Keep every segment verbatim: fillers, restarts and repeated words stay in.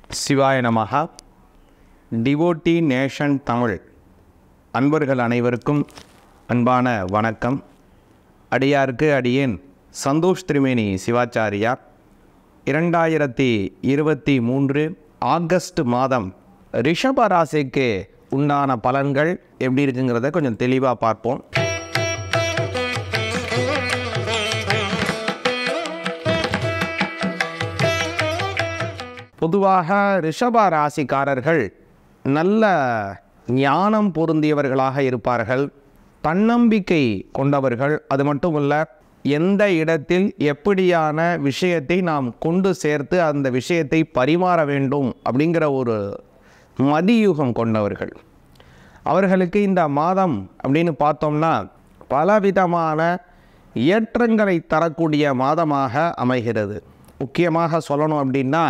சிவாய நமஹ. Devotee nation Tamil அன்பர்கள் அனைவருக்கும் அன்பான வணக்கம். அடியாருக்கு அடியேன் சந்தோஷ் திரிமேனி சிவாச்சாரியார். இரண்டாயிரத்தி இருபத்தி மூன்று ஆகஸ்ட் மாதம் ரிஷப ராசிக்கு உண்டான பலன்கள் எப்படி இருக்குங்கிறத கொஞ்சம் தெளிவாக பார்ப்போம். பொதுவாக ரிஷப ராசிக்காரர்கள் நல்ல ஞானம் பொருந்தியவர்களாக இருப்பார்கள், தன்னம்பிக்கை கொண்டவர்கள். அது மட்டுமல்ல, எந்த இடத்தில் எப்படியான விஷயத்தை நாம் கொண்டு சேர்த்து அந்த விஷயத்தை பரிமாற வேண்டும் அப்படிங்கிற ஒரு மதியூகம் கொண்டவர்கள். அவர்களுக்கு இந்த மாதம் அப்படின்னு பார்த்தோம்னா பலவிதமான ஏற்றங்களை தரக்கூடிய மாதமாக அமைகிறது. முக்கியமாக சொல்லணும் அப்படின்னா,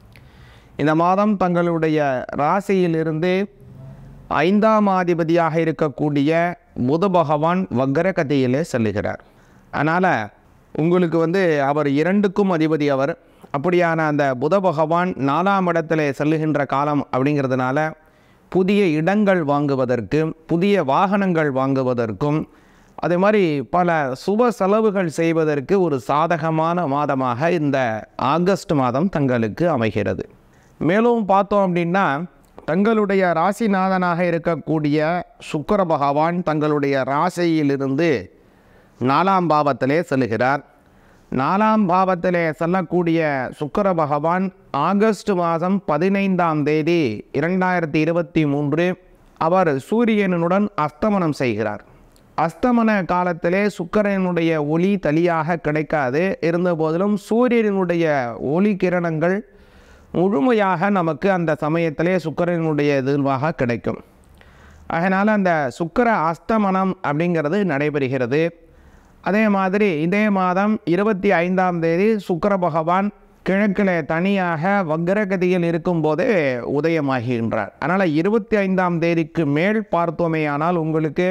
இந்த மாதம் தங்களுடைய ராசியிலிருந்து ஐந்தாம் அதிபதியாக இருக்கக்கூடிய புத பகவான் வக்ரகதியிலே செல்லுகிறார். அதனால் உங்களுக்கு வந்து அவர் இரண்டுக்கும் அதிபதி. அவர் அப்படியான அந்த புத பகவான் நாலாம் இடத்துல செல்லுகின்ற காலம் அப்படிங்கிறதுனால புதிய இடங்கள் வாங்குவதற்கு, புதிய வாகனங்கள் வாங்குவதற்கும், அதே மாதிரி பல சுப செலவுகள் செய்வதற்கு ஒரு சாதகமான மாதமாக இந்த ஆகஸ்ட் மாதம் தங்களுக்கு அமைகிறது. மேலும் பார்த்தோம் அப்படின்னா, தங்களுடைய ராசிநாதனாக இருக்கக்கூடிய சுக்கிர பகவான் தங்களுடைய ராசியிலிருந்து நாலாம் பாவத்திலே செல்லுகிறார். நாலாம் பாவத்திலே செல்லக்கூடிய சுக்கிர பகவான் ஆகஸ்ட் மாதம் பதினைந்தாம் தேதி இரண்டாயிரத்தி இருபத்தி மூன்று அவர் சூரியனுடன் அஸ்தமனம் செய்கிறார். அஸ்தமன காலத்திலே சுக்கிரனுடைய ஒளி தனியாக கிடைக்காது. இருந்த போதிலும் சூரியனுடைய ஒளி கிரணங்கள் முழுமையாக நமக்கு அந்த சமயத்திலே சுக்கிரனுடைய எதிர்வாக கிடைக்கும். அதனால் அந்த சுக்கிர அஸ்தமனம் அப்படிங்கிறது நடைபெறுகிறது. அதே மாதிரி இதே மாதம் இருபத்தி ஐந்தாம் தேதி சுக்கிர பகவான் கிழக்கிலே தனியாக வக்ரகதியில் இருக்கும்போதே உதயமாகின்றார். அதனால் இருபத்தி ஐந்தாம் தேதிக்கு மேல் பார்த்தோமே ஆனால் உங்களுக்கு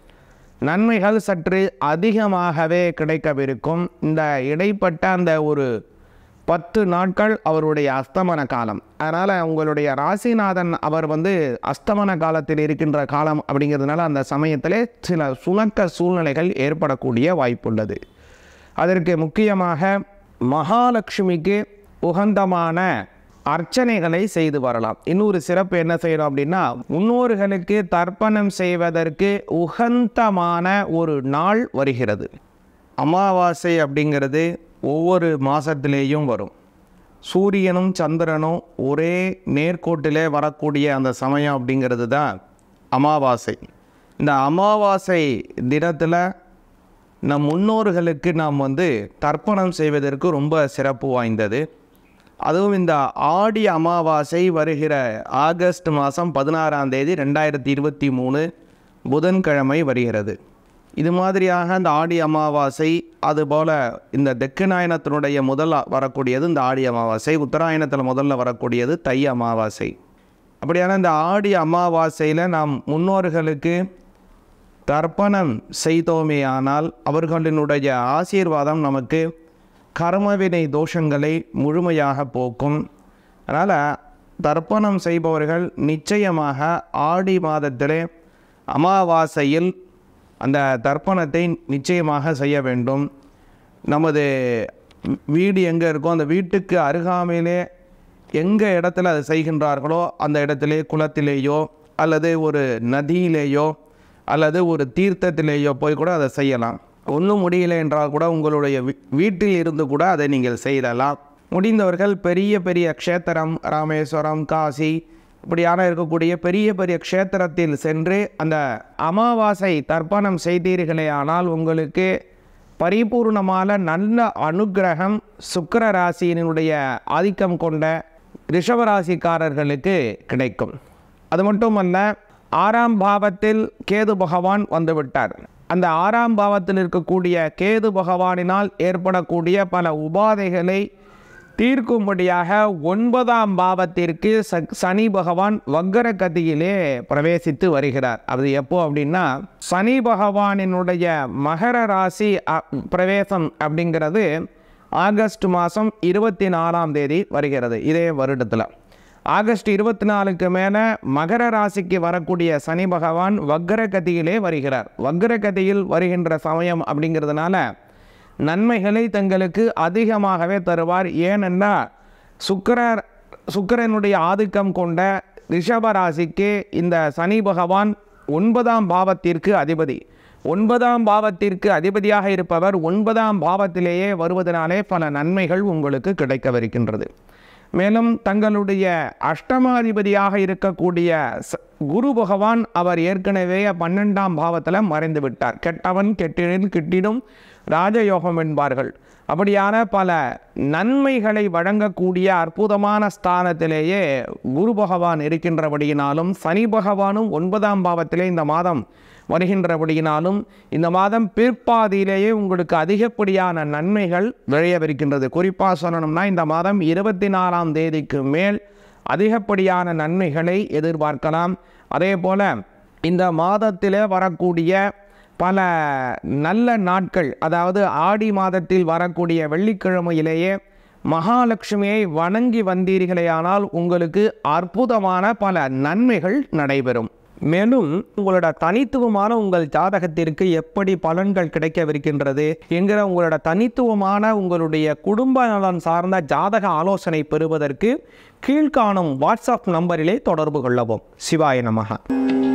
நன்மைகள் சற்று அதிகமாகவே கிடைக்கவிருக்கும். இந்த இடைப்பட்ட அந்த ஒரு பத்து நாட்கள் அவருடைய அஸ்தமன காலம். அதனால் உங்களுடைய ராசிநாதன் அவர் வந்து அஸ்தமன காலத்தில் இருக்கின்ற காலம் அப்படிங்கிறதுனால அந்த சமயத்திலே சில சுணக்க சூழ்நிலைகள் ஏற்படக்கூடிய வாய்ப்புள்ளது. அதற்கு முக்கியமாக மகாலட்சுமிக்கு உகந்தமான அர்ச்சனைகளை செய்து வரலாம். இன்னொரு சிறப்பு என்ன செய்யணும் அப்படின்னா, முன்னோர்களுக்கு தர்ப்பணம் செய்வதற்கு உகந்தமான ஒரு நாள் வருகிறது. அமாவாசை அப்படிங்கிறது ஒவ்வொரு மாதத்திலேயும் வரும். சூரியனும் சந்திரனும் ஒரே நேர்கோட்டிலே வரக்கூடிய அந்த சமயம் அப்படிங்கிறது தான் அமாவாசை. இந்த அமாவாசை தினத்தில் நம் முன்னோர்களுக்கு நாம் வந்து தர்ப்பணம் செய்வதற்கு ரொம்ப சிறப்பு வாய்ந்தது. அதுவும் இந்த ஆடி அமாவாசை வருகிற ஆகஸ்ட் மாதம் பதினாறாம் தேதி ரெண்டாயிரத்தி இருபத்தி மூணு புதன்கிழமை வருகிறது. இது மாதிரியாக இந்த ஆடி அமாவாசை, அதுபோல் இந்த தெக்கநாயனத்தினுடைய முதல் வரக்கூடியது இந்த ஆடி அமாவாசை, உத்தராயணத்தில் முதல்ல வரக்கூடியது தை அமாவாசை. அப்படியான இந்த ஆடி அமாவாசையில் நாம் முன்னோர்களுக்கு தர்ப்பணம் செய்தோமே ஆனால் அவர்களினுடைய ஆசீர்வாதம் நமக்கு கர்மவினை தோஷங்களை முழுமையாக போக்கும். அதனால் தர்ப்பணம் செய்பவர்கள் நிச்சயமாக ஆடி மாதத்திலே அமாவாசையில் அந்த தர்ப்பணத்தை நிச்சயமாக செய்ய வேண்டும். நமது வீடு எங்கே இருக்கோ அந்த வீட்டுக்கு அருகாமையிலே எங்கே இடத்துல அதை செய்கின்றார்களோ அந்த இடத்திலே குளத்திலேயோ அல்லது ஒரு நதியிலேயோ அல்லது ஒரு தீர்த்தத்திலேயோ போய் கூட அதை செய்யலாம். ஒன்றும் முடியலை என்றால் கூட உங்களுடைய வீட்டில் இருந்து கூட அதை நீங்கள் செய்யலாம். முடிந்தவர்கள் பெரிய பெரிய க்ஷேத்திரம், ராமேஸ்வரம், காசி இப்படியான இருக்கக்கூடிய பெரிய பெரிய க்ஷேத்திரத்தில் சென்று அந்த அமாவாசை தர்ப்பணம் செய்தீர்களே ஆனால் உங்களுக்கு பரிபூர்ணமான நல்ல அனுக்கிரகம் சுக்கிர ராசியினுடைய ஆதிக்கம் கொண்ட ரிஷபராசிக்காரர்களுக்கு கிடைக்கும். அது மட்டுமல்ல, ஆறாம் பாவத்தில் கேது பகவான் வந்துவிட்டார். அந்த ஆறாம் பாவத்தில் இருக்கக்கூடிய கேது பகவானினால் ஏற்படக்கூடிய பல உபாதைகளை தீர்க்கும்படியாக ஒன்பதாம் பாவத்திற்கு சனி பகவான் வக்ரகதியிலே பிரவேசித்து வருகிறார். அது எப்போ அப்படின்னா, சனி பகவானினுடைய மகர ராசி பிரவேசம் அப்படிங்கிறது ஆகஸ்ட் மாதம் இருபத்தி நாலாம் தேதி வருகிறது இதே வருடத்தில். ஆகஸ்ட் இருபத்தி நாலுக்கு மேலே மகர ராசிக்கு வரக்கூடிய சனி பகவான் வக்ரகதியிலே வருகிறார். வக்ரகதியில் வருகின்ற சமயம் அப்படிங்கிறதுனால நன்மைகளை தங்களுக்கு அதிகமாகவே தருவார். ஏனென்றால் சுக்கிரர் சுக்கிரனுடைய ஆதிக்கம் கொண்ட ரிஷப ராசிக்கு இந்த சனி பகவான் ஒன்பதாம் பாவத்திற்கு அதிபதி. ஒன்பதாம் பாவத்திற்கு அதிபதியாக இருப்பவர் ஒன்பதாம் பாவத்திலேயே வருவதனாலே பல நன்மைகள் உங்களுக்கு கிடைக்கவிருக்கின்றது. மேலும் தங்களுடைய அஷ்டமாதிபதியாக இருக்கக்கூடிய குரு பகவான் அவர் ஏற்கனவே பன்னெண்டாம் பாவத்தில் மறைந்து விட்டார். கெட்டவன் கெட்டினில் கிட்டிடும் ராஜயோகம் என்பார்கள். அப்படியான பல நன்மைகளை வழங்கக்கூடிய அற்புதமான ஸ்தானத்திலேயே குரு பகவான் இருக்கின்றபடியினாலும் சனி பகவானும் ஒன்பதாம் பாவத்திலே இந்த மாதம் வருகின்றபடியினாலும் இந்த மாதம் பிற்பாதியிலேயே உங்களுக்கு அதிகப்படியான நன்மைகள் விளையவிருக்கின்றது. குறிப்பாக சொல்லணும்னா இந்த மாதம் இருபத்தி நாலாம் தேதிக்கு மேல் அதிகப்படியான நன்மைகளை எதிர்பார்க்கலாம். அதே போல் இந்த மாதத்திலே வரக்கூடிய பல நல்ல நாட்கள், அதாவது ஆடி மாதத்தில் வரக்கூடிய வெள்ளிக்கிழமையிலேயே மகாலட்சுமியை வணங்கி வந்தீர்களேயானால் உங்களுக்கு அற்புதமான பல நன்மைகள் நடைபெறும். மேலும் உங்களோட தனித்துவமான உங்கள் ஜாதகத்திற்கு எப்படி பலன்கள் கிடைக்கவிருக்கின்றது என்கிற உங்களோட தனித்துவமான உங்களுடைய குடும்ப நலன் சார்ந்த ஜாதக ஆலோசனை பெறுவதற்கு கீழ்காணும் வாட்ஸ்அப் நம்பரிலே தொடர்பு கொள்ளவும். சிவாய நமஹ.